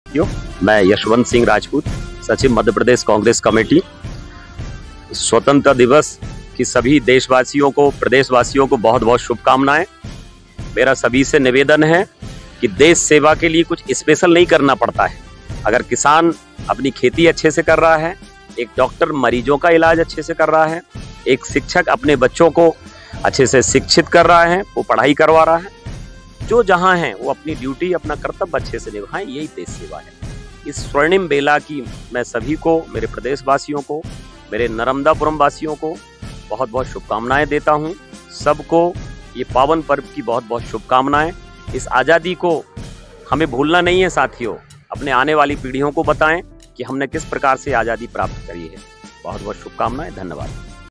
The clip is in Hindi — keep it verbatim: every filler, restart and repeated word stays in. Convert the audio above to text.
साथियों, मैं यशवंत सिंह राजपूत, सचिव मध्य प्रदेश कांग्रेस कमेटी। स्वतंत्रता दिवस की सभी देशवासियों को, प्रदेशवासियों को बहुत बहुत शुभकामनाएं। मेरा सभी से निवेदन है कि देश सेवा के लिए कुछ स्पेशल नहीं करना पड़ता है। अगर किसान अपनी खेती अच्छे से कर रहा है, एक डॉक्टर मरीजों का इलाज अच्छे से कर रहा है, एक शिक्षक अपने बच्चों को अच्छे से शिक्षित कर रहा है, वो पढ़ाई करवा रहा है, जो जहां है वो अपनी ड्यूटी, अपना कर्तव्य अच्छे से निभाएं, यही देश सेवा है। इस स्वर्णिम बेला की मैं सभी को, मेरे प्रदेशवासियों को, मेरे नर्मदापुरम वासियों को बहुत बहुत शुभकामनाएं देता हूं। सबको ये पावन पर्व की बहुत बहुत शुभकामनाएं। इस आज़ादी को हमें भूलना नहीं है साथियों। अपने आने वाली पीढ़ियों को बताएं कि हमने किस प्रकार से आज़ादी प्राप्त करी है। बहुत बहुत शुभकामनाएं। धन्यवाद।